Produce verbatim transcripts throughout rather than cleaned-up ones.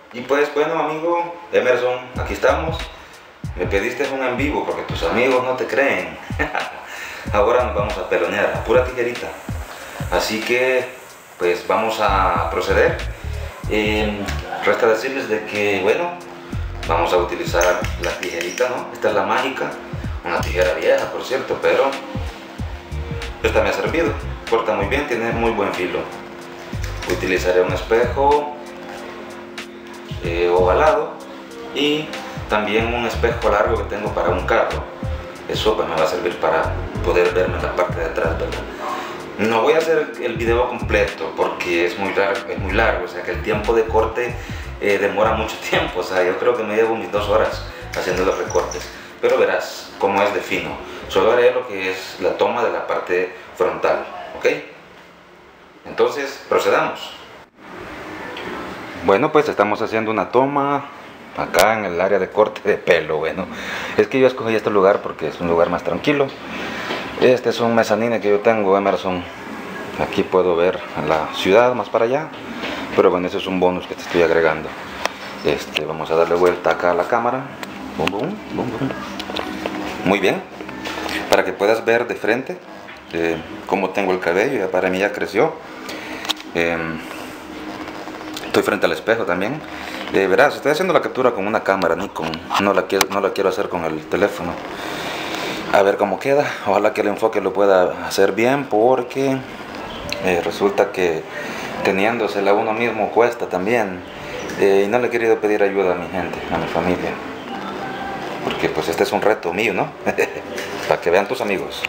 Y pues bueno, amigo Emerson, aquí estamos. Me pediste un en vivo porque tus amigos no te creen. Ahora nos vamos a pelonear a pura tijerita. Así que pues vamos a proceder. Eh, resta decirles de que bueno, vamos a utilizar la tijerita, ¿no? Esta es la mágica, una tijera vieja por cierto, pero esta me ha servido. Corta muy bien, tiene muy buen filo. Utilizaré un espejo eh, ovalado y también un espejo largo que tengo para un carro. Eso pues me va a servir para poder verme en la parte de atrás, ¿verdad? No voy a hacer el video completo porque es muy largo, es muy largo, o sea que el tiempo de corte eh, demora mucho tiempo, o sea, yo creo que me llevo mis dos horas haciendo los recortes, pero verás cómo es de fino. Solo haré lo que es la toma de la parte frontal, ¿ok? Entonces, procedamos. Bueno, pues estamos haciendo una toma acá en el área de corte de pelo. Bueno, es que yo escogí este lugar porque es un lugar más tranquilo. Este es un mezanine que yo tengo, Emerson. Aquí puedo ver la ciudad más para allá, pero bueno, ese es un bonus que te estoy agregando. Este, vamos a darle vuelta acá a la cámara. Bum, bum, bum, bum. Muy bien, para que puedas ver de frente eh, cómo tengo el cabello. Ya para mí ya creció. Eh, estoy frente al espejo también. Eh, verás, estoy haciendo la captura con una cámara Nikon, no la quiero, no la quiero hacer con el teléfono. A ver cómo queda, ojalá que el enfoque lo pueda hacer bien, porque eh, resulta que teniéndosela uno mismo cuesta también. Eh, y no le he querido pedir ayuda a mi gente, a mi familia, porque pues este es un reto mío, ¿no? Para que vean tus amigos.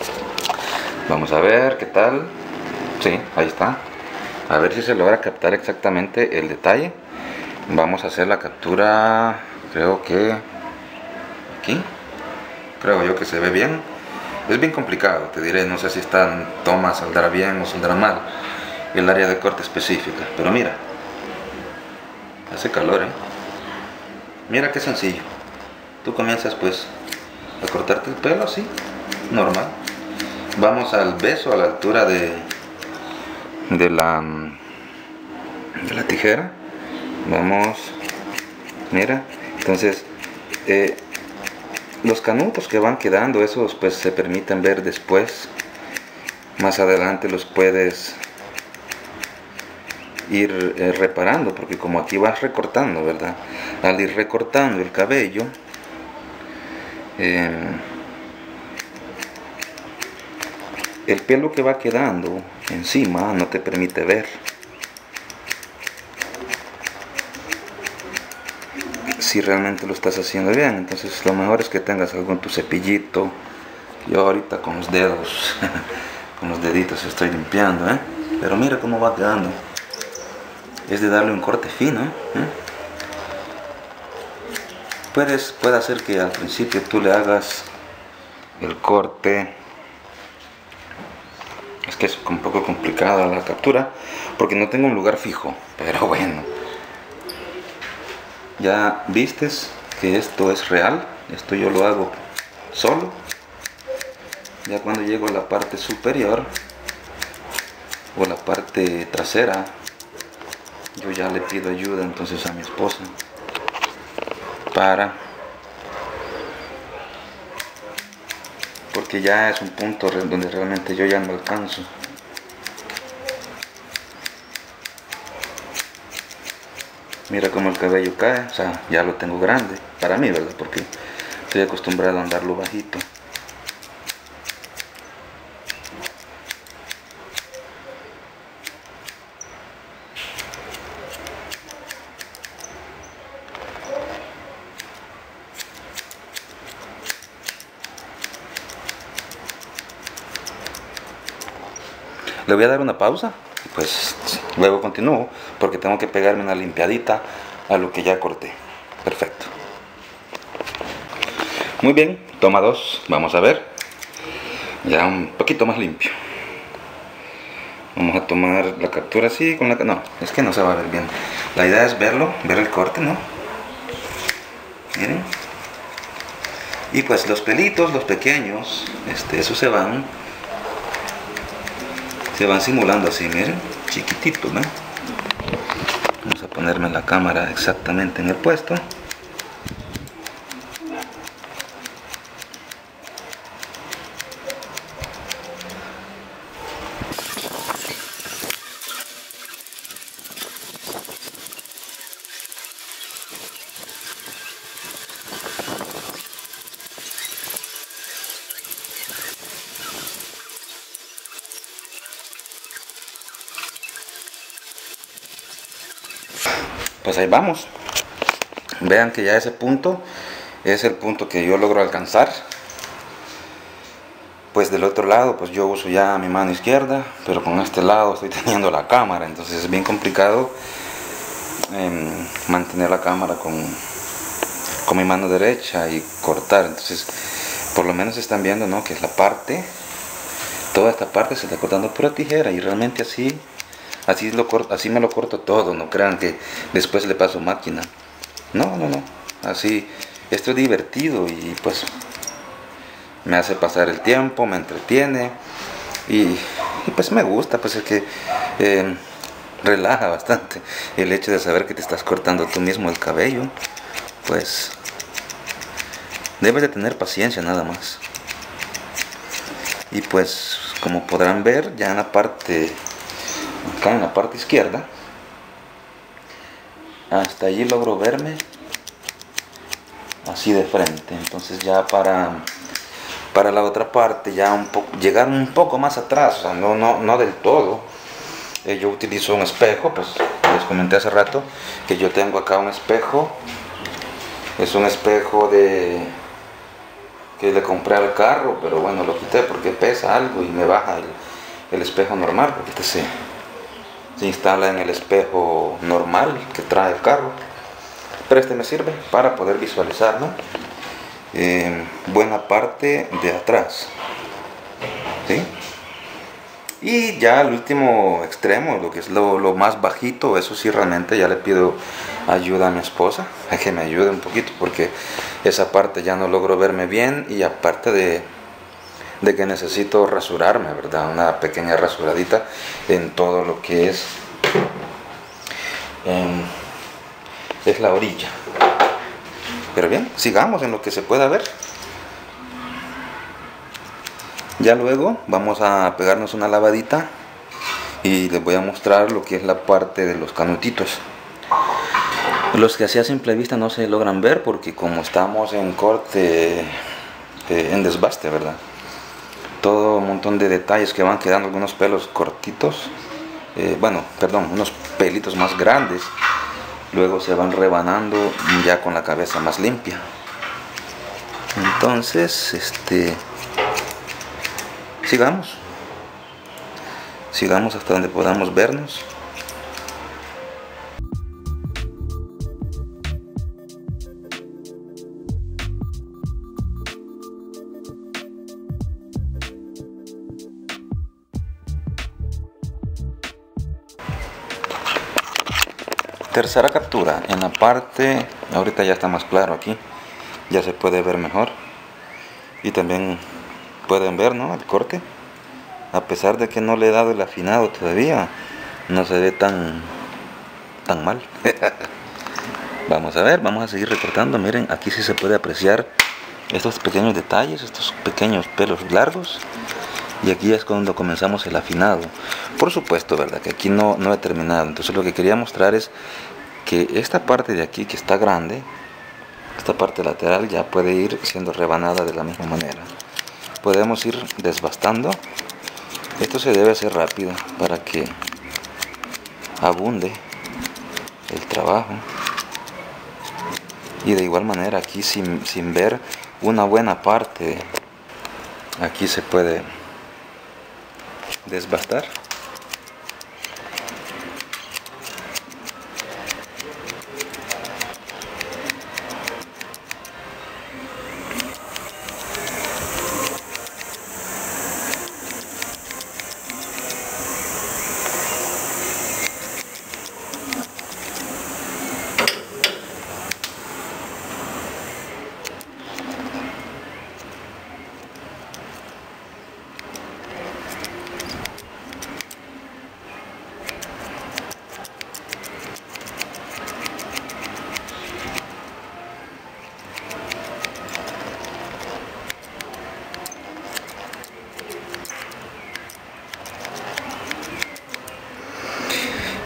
Vamos a ver qué tal. Sí, ahí está. A ver si se logra captar exactamente el detalle. Vamos a hacer la captura, creo que aquí. Creo yo que se ve bien. Es bien complicado, te diré, no sé si esta toma saldrá bien o saldrá mal. El área de corte específica, pero mira. Hace calor, ¿eh? Mira qué sencillo. Tú comienzas pues a cortarte el pelo así, normal. Vamos al beso, a la altura de, de, la, de la tijera. Vamos, mira, entonces eh, los canutos que van quedando, esos pues se permiten ver después. Más adelante los puedes ir eh, reparando, porque como aquí vas recortando, ¿verdad? Al ir recortando el cabello, eh, el pelo que va quedando encima no te permite ver. Si realmente lo estás haciendo bien, entonces lo mejor es que tengas algo en tu cepillito. Yo ahorita con los dedos, con los deditos estoy limpiando, ¿eh? Pero mira cómo va quedando. Es de darle un corte fino, ¿eh? Puedes, puede hacer que al principio tú le hagas el corte. Es que es un poco complicada la captura porque no tengo un lugar fijo, pero bueno. Ya vistes que esto es real, esto yo lo hago solo. Ya cuando llego a la parte superior o la parte trasera, yo ya le pido ayuda entonces a mi esposa para, porque ya es un punto donde realmente yo ya no alcanzo. Mira cómo el cabello cae, o sea, ya lo tengo grande, para mí, ¿verdad? Porque estoy acostumbrado a andarlo bajito. Le voy a dar una pausa, pues luego continúo, porque tengo que pegarme una limpiadita a lo que ya corté. Perfecto. Muy bien, toma dos, vamos a ver. Ya un poquito más limpio. Vamos a tomar la captura así con la... No, es que no se va a ver bien. La idea es verlo, ver el corte, ¿no? Miren. Y pues los pelitos, los pequeños, este, esos se van... Se van simulando así, miren, chiquititos, ¿no? Vamos a poner ponerme la cámara exactamente en el puesto. Pues ahí vamos. Vean que ya ese punto es el punto que yo logro alcanzar. Pues del otro lado, pues yo uso ya mi mano izquierda, pero con este lado estoy teniendo la cámara, entonces es bien complicado eh, mantener la cámara con, con mi mano derecha y cortar. Entonces, por lo menos están viendo, ¿no?, que es la parte, toda esta parte se está cortando por la tijera, y realmente así Así, lo corto, así me lo corto todo, no crean que después le paso máquina. No, no, no. Así, esto es divertido y pues me hace pasar el tiempo, me entretiene y, y pues me gusta, pues es que eh, relaja bastante el hecho de saber que te estás cortando tú mismo el cabello. Pues debes de tener paciencia nada más. Y pues como podrán ver, ya en la parte... acá en la parte izquierda, hasta allí logro verme así de frente. Entonces ya para para la otra parte, ya un poco, llegar un poco más atrás, o sea, no, no, no del todo. Eh, yo utilizo un espejo, pues les comenté hace rato que yo tengo acá un espejo. Es un espejo de que le compré al carro, pero bueno, lo quité porque pesa algo y me baja el, el espejo normal, porque este se se instala en el espejo normal que trae el carro, pero este me sirve para poder visualizar, ¿no?, eh, buena parte de atrás, ¿sí? Y ya el último extremo, lo que es lo, lo más bajito, eso sí realmente ya le pido ayuda a mi esposa a que me ayude un poquito, porque esa parte ya no logro verme bien, y aparte de de que necesito rasurarme, ¿verdad? Una pequeña rasuradita en todo lo que es eh, es la orilla. Pero bien, sigamos en lo que se pueda ver. Ya luego vamos a pegarnos una lavadita y les voy a mostrar lo que es la parte de los canutitos. Los que así a simple vista no se logran ver porque como estamos en corte, eh, en desbaste, ¿verdad? Todo un montón de detalles que van quedando, algunos pelos cortitos, eh, bueno, perdón, unos pelitos más grandes, luego se van rebanando ya con la cabeza más limpia. Entonces, este, sigamos, sigamos hasta donde podamos vernos. Tercera captura, en la parte, ahorita ya está más claro aquí, ya se puede ver mejor y también pueden ver, ¿no?, el corte, a pesar de que no le he dado el afinado todavía, no se ve tan tan mal. Vamos a ver, vamos a seguir recortando. Miren, aquí sí se puede apreciar estos pequeños detalles, estos pequeños pelos largos, y aquí es cuando comenzamos el afinado. Por supuesto, verdad, que aquí no, no he terminado. Entonces lo que quería mostrar es que esta parte de aquí que está grande, esta parte lateral ya puede ir siendo rebanada de la misma manera. Podemos ir desbastando. Esto se debe hacer rápido para que abunde el trabajo. Y de igual manera aquí sin, sin ver una buena parte, aquí se puede desbastar.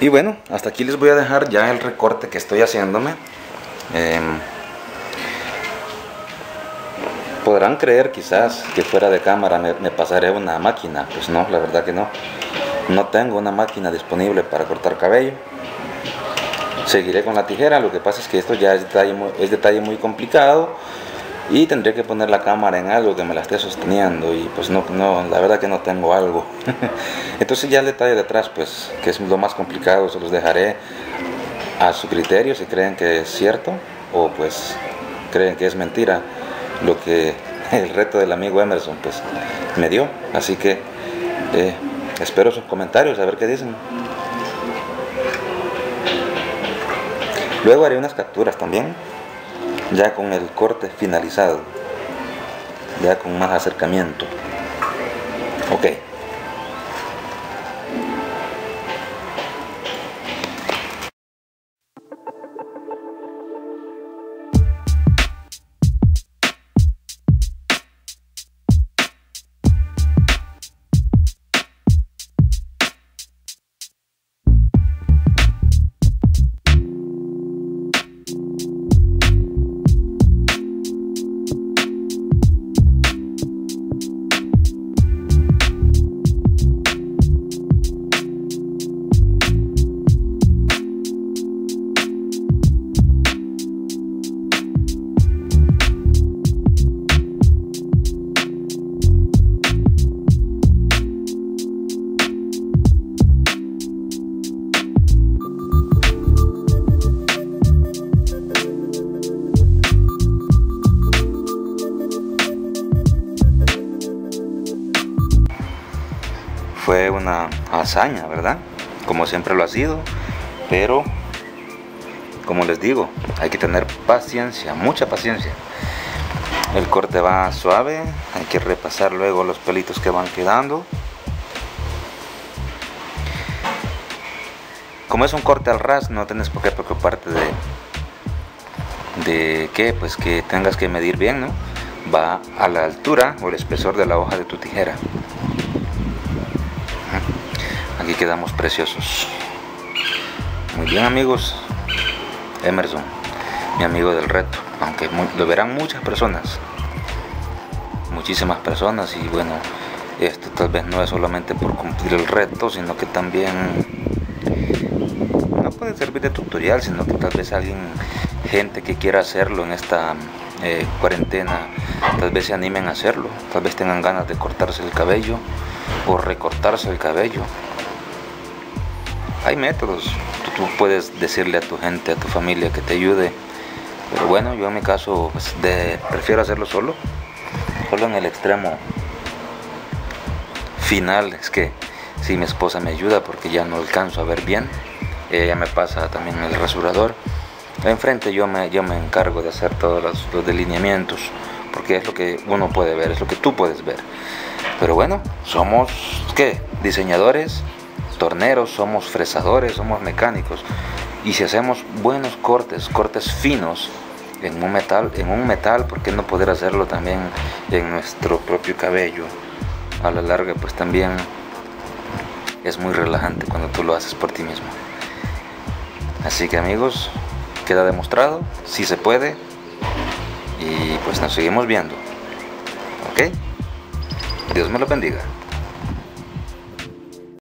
Y bueno, hasta aquí les voy a dejar ya el recorte que estoy haciéndome. Eh, podrán creer quizás que fuera de cámara me, me pasaré una máquina. Pues no, la verdad que no. No tengo una máquina disponible para cortar cabello. Seguiré con la tijera. Lo que pasa es que esto ya es detalle muy, es detalle muy complicado y tendré que poner la cámara en algo que me la esté sosteniendo, y pues no, no, la verdad que no tengo algo. Entonces ya el detalle de atrás, pues que es lo más complicado, se los dejaré a su criterio si creen que es cierto o pues creen que es mentira lo que el reto del amigo Emerson pues me dio. Así que eh, espero sus comentarios, a ver qué dicen. Luego haré unas capturas también, ya con el corte finalizado, ya con más acercamiento. Ok. Fue una hazaña, ¿verdad? Como siempre lo ha sido, pero como les digo, hay que tener paciencia, mucha paciencia. El corte va suave, hay que repasar luego los pelitos que van quedando. Como es un corte al ras, no tienes por qué preocuparte de de que pues que tengas que medir bien, ¿no? Va a la altura o el espesor de la hoja de tu tijera. Aquí quedamos preciosos. Muy bien, amigos. Emerson, mi amigo del reto, aunque muy, lo verán muchas personas, muchísimas personas, y bueno, esto tal vez no es solamente por cumplir el reto, sino que también no puede servir de tutorial, sino que tal vez alguien, gente que quiera hacerlo en esta eh, cuarentena, tal vez se animen a hacerlo, tal vez tengan ganas de cortarse el cabello o recortarse el cabello. Hay métodos, tú, tú puedes decirle a tu gente, a tu familia que te ayude, pero bueno, yo en mi caso pues, de, prefiero hacerlo solo, solo en el extremo final, es que si mi esposa me ayuda porque ya no alcanzo a ver bien, ella me pasa también el rasurador, enfrente yo me, yo me encargo de hacer todos los, los delineamientos, porque es lo que uno puede ver, es lo que tú puedes ver, pero bueno, somos, ¿qué? Diseñadores, torneros, somos fresadores, somos mecánicos, y si hacemos buenos cortes, cortes finos en un metal, en un metal, ¿por qué no poder hacerlo también en nuestro propio cabello? A la larga pues también es muy relajante cuando tú lo haces por ti mismo. Así que amigos, queda demostrado, sí se puede, y pues nos seguimos viendo. Ok, Dios me lo bendiga.